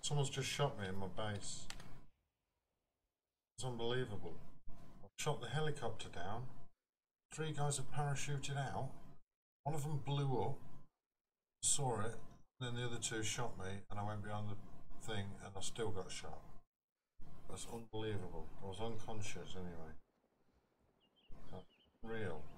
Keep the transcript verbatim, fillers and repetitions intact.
Someone's just shot me in my base. It's unbelievable. I've shot the helicopter down. Three guys have parachuted out. One of them blew up. Saw it. Then the other two shot me, and I went behind the thing, and I still got shot. That's unbelievable. I was unconscious anyway. That's real.